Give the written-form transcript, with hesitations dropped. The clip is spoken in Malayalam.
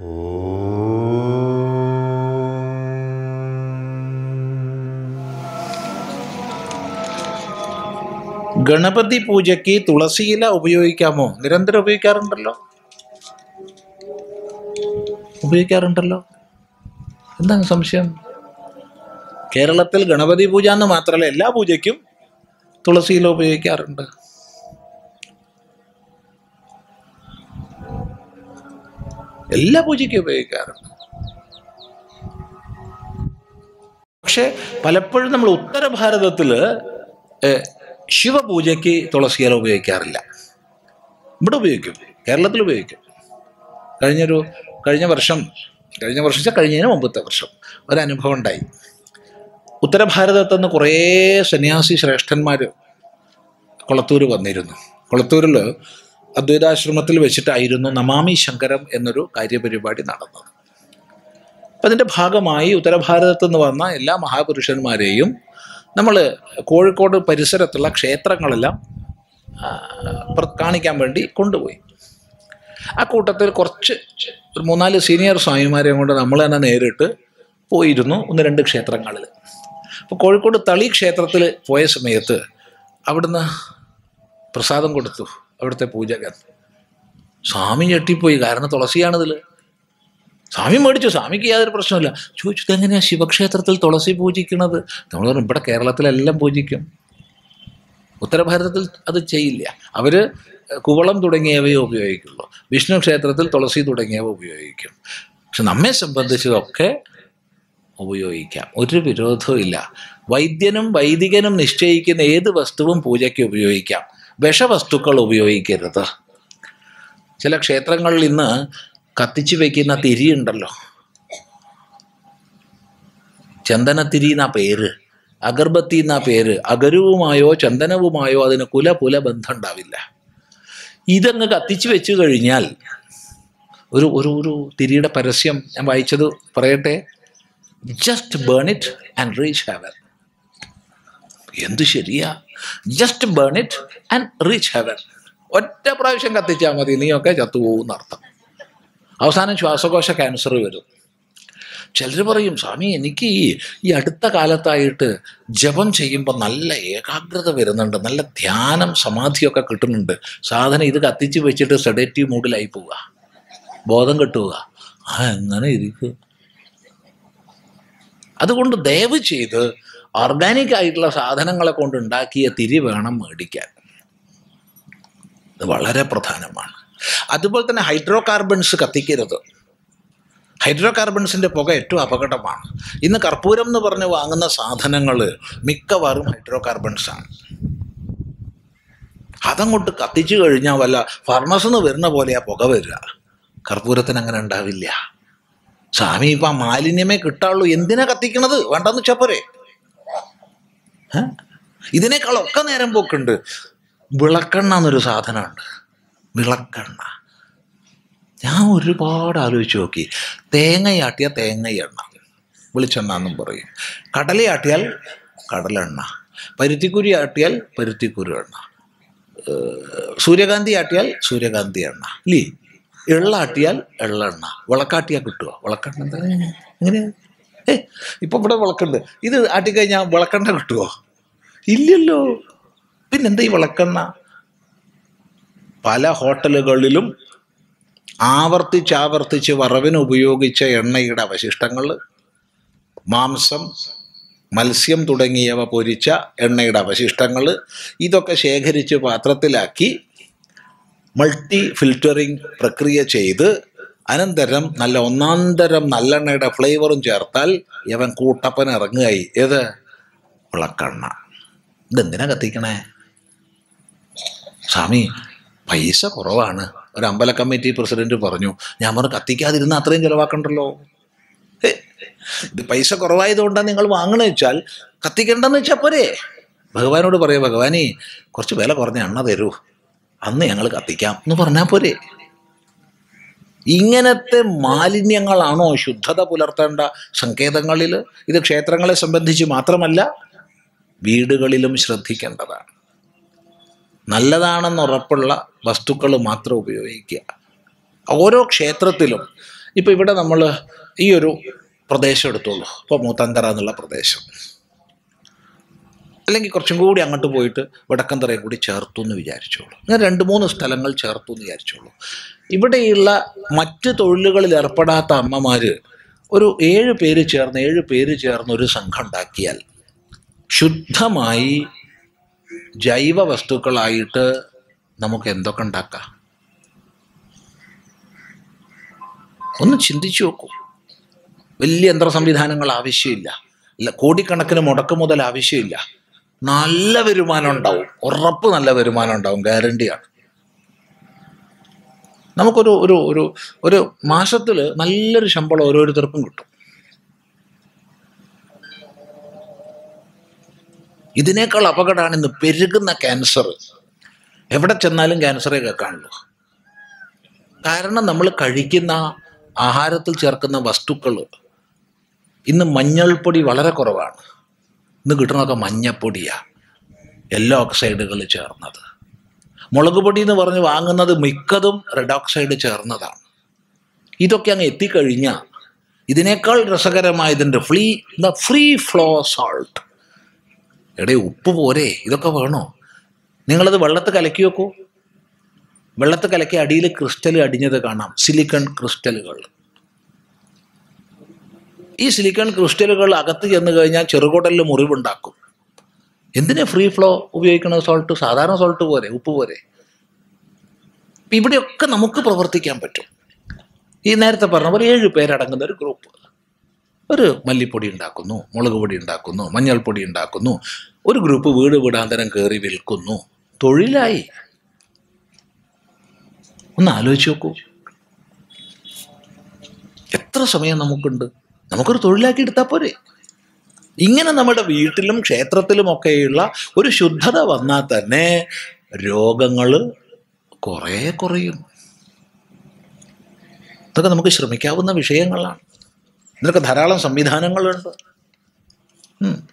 ഗണപതി പൂജയ്ക്ക് തുളസിയില ഉപയോഗിക്കാമോ? നിരന്തരം ഉപയോഗിക്കാറുണ്ടല്ലോ. എന്താണ് സംശയം? കേരളത്തിൽ ഗണപതി പൂജ എന്ന് മാത്രമല്ല, എല്ലാ പൂജയ്ക്കും തുളസിയില ഉപയോഗിക്കാറുണ്ട്. എല്ലാ പൂജയ്ക്കും ഉപയോഗിക്കാറുണ്ട്. പക്ഷെ പലപ്പോഴും നമ്മൾ ഉത്തര ഭാരതത്തിൽ ശിവപൂജയ്ക്ക് തുളസിയില ഉപയോഗിക്കാറില്ല. ഇവിടെ ഉപയോഗിക്കും, കേരളത്തിൽ ഉപയോഗിക്കും. കഴിഞ്ഞതിന് മുമ്പത്തെ വർഷം ഒരനുഭവം ഉണ്ടായി. ഉത്തരഭാരതത്തു നിന്ന് കുറേ സന്യാസി ശ്രേഷ്ഠന്മാർ കൊളത്തൂർ വന്നിരുന്നു. കൊളത്തൂരിൽ അദ്വൈതാശ്രമത്തിൽ വെച്ചിട്ടായിരുന്നു നമാമി ശങ്കരം എന്നൊരു കാര്യപരിപാടി നടന്നത്. അപ്പം അതിൻ്റെ ഭാഗമായി ഉത്തരഭാരതത്തു നിന്ന് വന്ന എല്ലാ മഹാപുരുഷന്മാരെയും നമ്മൾ കോഴിക്കോട് പരിസരത്തുള്ള ക്ഷേത്രങ്ങളെല്ലാം കാണിക്കാൻ വേണ്ടി കൊണ്ടുപോയി. ആ കൂട്ടത്തിൽ കുറച്ച് ഒരു 3-4 സീനിയർ സ്വാമിമാരെയും കൊണ്ട് നമ്മൾ തന്നെ നേരിട്ട് പോയിരുന്നു 1-2 ക്ഷേത്രങ്ങളിൽ. അപ്പോൾ കോഴിക്കോട് തളി ക്ഷേത്രത്തിൽ പോയ സമയത്ത് അവിടുന്ന് പ്രസാദം കൊടുത്തു അവിടുത്തെ പൂജകൻ. സ്വാമി ഞെട്ടിപ്പോയി, കാരണം തുളസിയാണിതിൽ. സ്വാമി മേടിച്ചു, സ്വാമിക്ക് യാതൊരു പ്രശ്നമില്ല. ചോദിച്ചു, ഇതെങ്ങനെയാണ് ശിവക്ഷേത്രത്തിൽ തുളസി പൂജിക്കണത്? നമ്മൾ പറഞ്ഞു, ഇവിടെ കേരളത്തിലെല്ലാം പൂജിക്കും, ഉത്തരഭാരതത്തിൽ അത് ചെയ്യില്ല. അവർ കുവളം തുടങ്ങിയവയെ ഉപയോഗിക്കുള്ളൂ. വിഷ്ണു ക്ഷേത്രത്തിൽ തുളസി തുടങ്ങിയവ ഉപയോഗിക്കും. പക്ഷെ നമ്മെ സംബന്ധിച്ചതൊക്കെ ഉപയോഗിക്കാം, ഒരു വിരോധവും ഇല്ല. വൈദ്യനും വൈദികനും നിശ്ചയിക്കുന്ന ഏത് വസ്തുവും പൂജയ്ക്ക് ഉപയോഗിക്കാം, വിഷവസ്തുക്കൾ ഉപയോഗിക്കരുത്. ചില ക്ഷേത്രങ്ങളിൽ ഇന്ന് കത്തിച്ചു വയ്ക്കുന്ന തിരിയുണ്ടല്ലോ, ചന്ദനത്തിരി എന്നാ പേര്, അഗർബത്തി എന്നാ പേര്. അഗരുവുമായോ ചന്ദനവുമായോ അതിന് കുല ബന്ധം ഉണ്ടാവില്ല. ഇതങ്ങ് കത്തിച്ചു വെച്ച് കഴിഞ്ഞാൽ ഒരു തിരിയുടെ പരസ്യം ഞാൻ വായിച്ചത് പറയട്ടെ. Just burn it and reach heaven. എന്ത് ശരിയാ, just burn it and reach heaven. ഒറ്റ പ്രാവശ്യം കത്തിച്ചാൽ മതി, നീയൊക്കെ ചത്തുപോകുന്നർത്ഥം. അവസാനം ശ്വാസകോശ ക്യാൻസർ വരും. ചിലർ പറയും, സ്വാമി എനിക്ക് ഈ അടുത്ത കാലത്തായിട്ട് ജപം ചെയ്യുമ്പോൾ നല്ല ഏകാഗ്രത വരുന്നുണ്ട്, നല്ല ധ്യാനം സമാധിയൊക്കെ കിട്ടുന്നുണ്ട്. സാധനം ഇത് കത്തിച്ച് വെച്ചിട്ട് സെഡേറ്റീവ് മൂഡിലായി പോവുക, ബോധം കെട്ടുക. എങ്ങനെ ഇരിക്കും? അതുകൊണ്ട് ദയവ് ചെയ്ത് ഓർഗാനിക് ആയിട്ടുള്ള സാധനങ്ങളെ കൊണ്ട് ഉണ്ടാക്കിയ തിരി വേണം മേടിക്കാൻ. ഇത് വളരെ പ്രധാനമാണ്. അതുപോലെ തന്നെ ഹൈഡ്രോ കാർബൺസ് കത്തിക്കരുത്. ഹൈഡ്രോ കാർബൺസിൻ്റെ പുക ഏറ്റവും അപകടമാണ്. ഇന്ന് കർപ്പൂരം എന്ന് പറഞ്ഞ് വാങ്ങുന്ന സാധനങ്ങൾ മിക്കവാറും ഹൈഡ്രോ കാർബൺസാണ്. അതങ്ങോട്ട് കത്തിച്ചു കഴിഞ്ഞാൽ വല്ല ഫർണസിൽ നിന്ന് വരുന്ന പോലെയാ പുക വരിക. കർപ്പൂരത്തിന് അങ്ങനെ ഉണ്ടാവില്ല. സ്വാമി ഇപ്പം മാലിന്യമേ കിട്ടാവുള്ളൂ, എന്തിനാ കത്തിക്കണത്? വേണ്ടെന്ന് വെച്ചാൽ പോരെ. ഇതിനേക്കാളൊക്കെ നേരം പോക്കുണ്ട്. വിളക്കെണ്ണ എന്നൊരു സാധനമുണ്ട്, വിളക്കെണ്ണ. ഞാൻ ഒരുപാട് ആലോചിച്ച് നോക്കി. തേങ്ങയാട്ടിയ തേങ്ങയെണ്ണ, വെളിച്ചെണ്ണ എന്നും പറയും. കടലയാട്ടിയാൽ കടലെണ്ണ, പരുത്തിക്കുരി ആട്ടിയാൽ പരുത്തിക്കുരു എണ്ണ, സൂര്യകാന്തി ആട്ടിയാൽ സൂര്യകാന്തി എണ്ണ, ഇല്ലേ? എള്ളാട്ടിയാൽ എള്ളെണ്ണ. വിളക്കാട്ടിയാൽ കിട്ടുമോ? വിളക്കെണ്ണ എന്താ ഇങ്ങനെ? ഇപ്പം ഇവിടെ വിളക്കുണ്ട്, ഇത് ആട്ടിക്കഴിഞ്ഞാൽ വിളക്കെണ്ണ കിട്ടുമോ? ഇല്ലല്ലോ. പിന്നെന്താ ഈ വിളക്കെണ്ണ? പല ഹോട്ടലുകളിലും ആവർത്തിച്ച് വറവിന് ഉപയോഗിച്ച എണ്ണയുടെ അവശിഷ്ടങ്ങൾ, മാംസം, മത്സ്യം തുടങ്ങിയവ പൊരിച്ച എണ്ണയുടെ അവശിഷ്ടങ്ങൾ, ഇതൊക്കെ ശേഖരിച്ച് പാത്രത്തിലാക്കി മൾട്ടി ഫിൽറ്ററിങ് പ്രക്രിയ ചെയ്ത് അനന്തരം നല്ല ഒന്നാന്തരം നല്ലെണ്ണയുടെ ഫ്ലേവറും ചേർത്താൽ ഇവൻ കൂട്ടപ്പൻ ഇറങ്ങുകയായി. ഏത്? വിളക്കെണ്ണ. ഇതെന്തിനാ കത്തിക്കണേ? സ്വാമി പൈസ കുറവാണ്, ഒരു അമ്പല കമ്മിറ്റി പ്രസിഡന്റ് പറഞ്ഞു. ഞാൻ പറഞ്ഞു, കത്തിക്കാതിരുന്ന അത്രയും ചിലവാക്കണ്ടല്ലോ. ഇത് പൈസ കുറവായതുകൊണ്ടാണ് നിങ്ങൾ വാങ്ങണമെന്ന് വെച്ചാൽ കത്തിക്കണ്ടെന്ന് വെച്ചാൽ പോരെ. ഭഗവാനോട് പറയാം, ഭഗവാനേ കുറച്ച് വില കുറഞ്ഞ എണ്ണ തരൂ, അന്ന് ഞങ്ങൾ കത്തിക്കാം എന്ന് പറഞ്ഞാൽ പോരെ. ഇങ്ങനത്തെ മാലിന്യങ്ങളാണോ ശുദ്ധത പുലർത്തേണ്ട സങ്കേതങ്ങളിൽ? ഇത് ക്ഷേത്രങ്ങളെ സംബന്ധിച്ച് മാത്രമല്ല, വീടുകളിലും ശ്രദ്ധിക്കേണ്ടതാണ്. നല്ലതാണെന്ന് ഉറപ്പുള്ള വസ്തുക്കൾ മാത്രം ഉപയോഗിക്കുക. ഓരോ ക്ഷേത്രത്തിലും ഇപ്പം ഇവിടെ നമ്മൾ ഈ ഒരു പ്രദേശം എടുത്തോളൂ. ഇപ്പോൾ മൂത്തന്തറ എന്നുള്ള പ്രദേശം, അല്ലെങ്കിൽ കുറച്ചും കൂടി അങ്ങോട്ട് പോയിട്ട് വടക്കന്തറയും കൂടി ചേർത്തു എന്ന് വിചാരിച്ചോളൂ. അങ്ങനെ 2-3 സ്ഥലങ്ങൾ ചേർത്തു എന്ന് വിചാരിച്ചോളൂ. ഇവിടെയുള്ള മറ്റ് തൊഴിലുകളിൽ ഏർപ്പെടാത്ത അമ്മമാർ ഒരു 7 പേര് ചേർന്ന് ഒരു സംഘം ഉണ്ടാക്കിയാൽ ശുദ്ധമായി ജൈവ വസ്തുക്കളായിട്ട് നമുക്ക് എന്തൊക്കെ ഉണ്ടാക്കാം? ഒന്ന് ചിന്തിച്ചു നോക്കൂ. വലിയ യന്ത്ര സംവിധാനങ്ങൾ ആവശ്യമില്ല, കോടിക്കണക്കിന് മുടക്ക് മുതൽ ആവശ്യമില്ല. നല്ല വരുമാനം ഉണ്ടാവും, ഉറപ്പ് നല്ല വരുമാനം ഉണ്ടാവും, ഗ്യാരണ്ടിയാണ്. നമുക്കൊരു ഒരു ഒരു ഒരു മാസത്തിൽ നല്ലൊരു ശമ്പളം ഓരോരുത്തർക്കും കിട്ടും. ഇതിനേക്കാൾ അപകടമാണ് ഇന്ന് പെരുകുന്ന ക്യാൻസർ. എവിടെ ചെന്നാലും ക്യാൻസറേ കേൾക്കാനുള്ളൂ. കാരണം നമ്മൾ കഴിക്കുന്ന ആഹാരത്തിൽ ചേർക്കുന്ന വസ്തുക്കൾ ഇന്ന് മഞ്ഞൾപ്പൊടി വളരെ കുറവാണ്. ഇന്ന് കിട്ടുന്നതൊക്കെ മഞ്ഞപ്പൊടിയാണ്, യെല്ലോ ഓക്സൈഡുകൾ ചേർന്നത്. മുളക് പൊടി എന്ന് പറഞ്ഞ് വാങ്ങുന്നത് മിക്കതും റെഡ് ഓക്സൈഡ് ചേർന്നതാണ്. ഇതൊക്കെ അങ്ങ് എത്തിക്കഴിഞ്ഞാൽ ഇതിനേക്കാൾ രസകരമായതിൻ്റെ ഫ്രീ ഫ്ലോ സോൾട്ട്. എടേ, ഉപ്പ് പോരെ, ഇതൊക്കെ വേണോ? നിങ്ങളത് വെള്ളത്ത് കലക്കി വെക്കൂ. വെള്ളത്ത് കലക്കി അടിയിൽ ക്രിസ്റ്റൽ അടിഞ്ഞത് കാണാം, സിലിക്കൺ ക്രിസ്റ്റലുകൾ. ഈ സിലിക്കൺ ക്രിസ്റ്റലുകൾ അകത്ത് ചെന്ന് കഴിഞ്ഞാൽ ചെറുകുടലിൽ മുറിവുണ്ടാക്കും. എന്തിനാ ഫ്രീ ഫ്ലോ ഉപയോഗിക്കുന്ന സോൾട്ട്? സാധാരണ സോൾട്ട് പോരെ, ഉപ്പ് പോരെ? ഇവിടെയൊക്കെ നമുക്ക് പ്രവർത്തിക്കാൻ പറ്റും. ഈ നേരത്തെ പറഞ്ഞ പോലെ 7 പേരടങ്ങുന്ന ഒരു ഗ്രൂപ്പ് ഒരു മല്ലിപ്പൊടി ഉണ്ടാക്കുന്നു, മുളക് പൊടി ഉണ്ടാക്കുന്നു, മഞ്ഞൾപ്പൊടി ഉണ്ടാക്കുന്നു. ഒരു ഗ്രൂപ്പ് വീട് വീടാന്തരം കയറി വിൽക്കുന്നു. തൊഴിലായി. ഒന്ന് ആലോചിച്ച് നോക്കൂ, എത്ര സമയം നമുക്കുണ്ട്? നമുക്കൊരു തൊഴിലാക്കി എടുത്താൽ പോരെ? ഇങ്ങനെ നമ്മുടെ വീട്ടിലും ക്ഷേത്രത്തിലും ഒക്കെയുള്ള ഒരു ശുദ്ധത വന്നാൽ തന്നെ രോഗങ്ങൾ കുറേ കുറയും. ഇതൊക്കെ നമുക്ക് ശ്രമിക്കാവുന്ന വിഷയങ്ങളാണ്. ഇതിനൊക്കെ ധാരാളം സംവിധാനങ്ങളുണ്ട്.